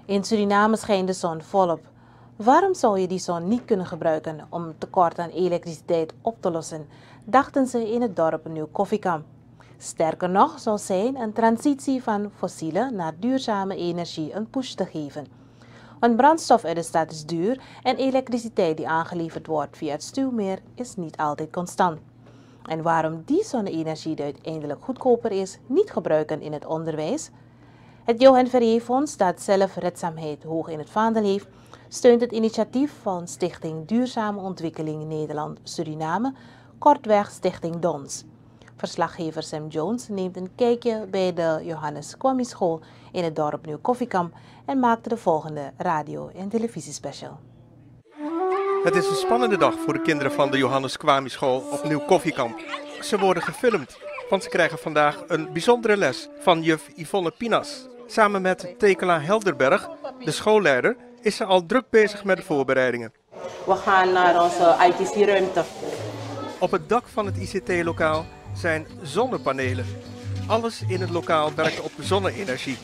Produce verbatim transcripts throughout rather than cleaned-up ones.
In Suriname schijnt de zon volop. Waarom zou je die zon niet kunnen gebruiken om het tekort aan elektriciteit op te lossen, dachten ze in het dorp Nieuw Koffiekamp. Sterker nog zou zijn een transitie van fossiele naar duurzame energie een push te geven. Want brandstof uit de stad is duur en elektriciteit die aangeleverd wordt via het stuwmeer is niet altijd constant. En waarom die zonne-energie die uiteindelijk goedkoper is, niet gebruiken in het onderwijs? Het Johan Ferrier Fonds, dat zelfredzaamheid hoog in het vaandel heeft, steunt het initiatief van Stichting Duurzame Ontwikkeling Nederland-Suriname, kortweg Stichting D O N S. Verslaggever Sam Jones neemt een kijkje bij de Johannes Kwame School in het dorp Nieuw Koffiekamp en maakte de volgende radio- en televisiespecial. Het is een spannende dag voor de kinderen van de Johannes Kwame School op Nieuw Koffiekamp. Ze worden gefilmd, want ze krijgen vandaag een bijzondere les van juf Yvonne Pinas. Samen met Tekela Helderberg, de schoolleider, is ze al druk bezig met de voorbereidingen. We gaan naar onze I T C-ruimte. Op het dak van het I C T-lokaal zijn zonnepanelen. Alles in het lokaal werkt op zonne-energie.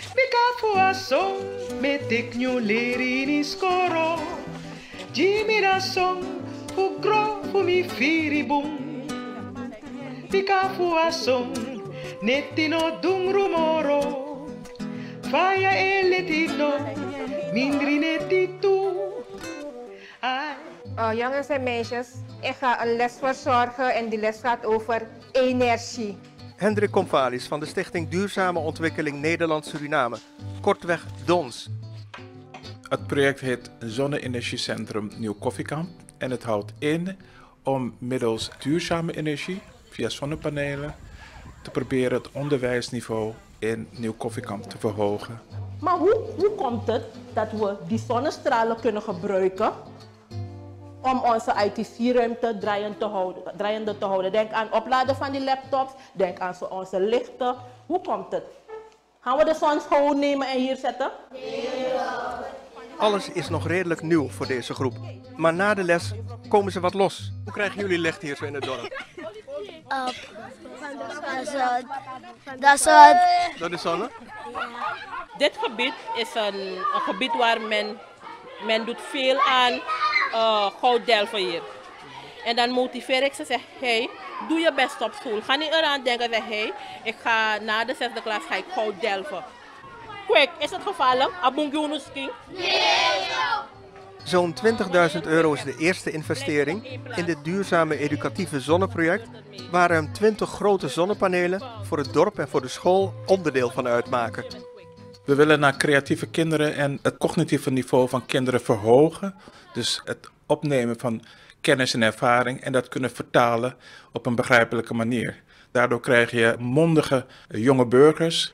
Uh, jongens en meisjes, ik ga een les verzorgen en die les gaat over energie. Hendrik Komvalis van de Stichting Duurzame Ontwikkeling Nederland-Suriname, kortweg D O N S. Het project heet Zonne-energiecentrum Nieuw Koffiekamp en het houdt in om middels duurzame energie via zonnepanelen te proberen het onderwijsniveau in Nieuw Koffiekamp te verhogen. Maar hoe, hoe komt het dat we die zonnestralen kunnen gebruiken om onze I T C-ruimte draaiende te houden, draaiende te houden? Denk aan opladen van die laptops, denk aan onze lichten. Hoe komt het? Gaan we de zon gewoon nemen en hier zetten? Alles is nog redelijk nieuw voor deze groep. Maar na de les komen ze wat los. Hoe krijgen jullie licht hier zo in het dorp? Op. Dat is het. Dat is het. Door de zon? Dit gebied is een, een gebied waar men, men doet veel aan uh, gouddelven hier. En dan motiveer ik ze, zeg, hey, doe je best op school. Ga niet eraan denken, zeg, hey, ik ga na de zesde klas ga ik gouddelven. Quick, is het gevallen? Abungunuski? Nee! Zo'n twintigduizend euro is de eerste investering in dit duurzame educatieve zonneproject, waar ruim twintig grote zonnepanelen voor het dorp en voor de school onderdeel van uitmaken. We willen naar creatieve kinderen en het cognitieve niveau van kinderen verhogen. Dus het opnemen van kennis en ervaring en dat kunnen vertalen op een begrijpelijke manier. Daardoor krijg je mondige jonge burgers.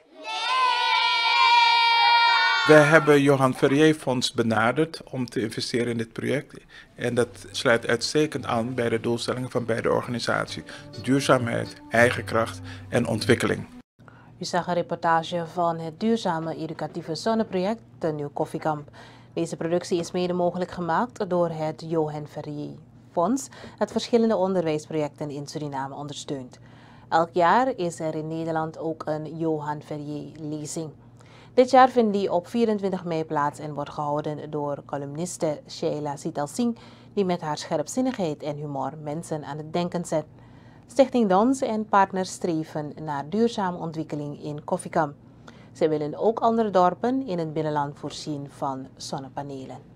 We hebben Johan Ferrier Fonds benaderd om te investeren in dit project. En dat sluit uitstekend aan bij de doelstellingen van beide organisaties. Duurzaamheid, eigen kracht en ontwikkeling. U zag een reportage van het duurzame educatieve zonneproject te Nieuw Koffiekamp. Deze productie is mede mogelijk gemaakt door het Johan Ferrier Fonds, dat verschillende onderwijsprojecten in Suriname ondersteunt. Elk jaar is er in Nederland ook een Johan Ferrier lezing. Dit jaar vindt die op vierentwintig mei plaats en wordt gehouden door columniste Sheila Sital-Singh, die met haar scherpzinnigheid en humor mensen aan het denken zet. Stichting D O N S en partners streven naar duurzame ontwikkeling in Koffiekamp. Zij willen ook andere dorpen in het binnenland voorzien van zonnepanelen.